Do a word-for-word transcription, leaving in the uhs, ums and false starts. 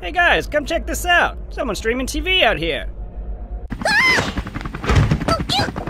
Hey guys, come check this out. Someone's streaming T V out here. Ah! Mukyu!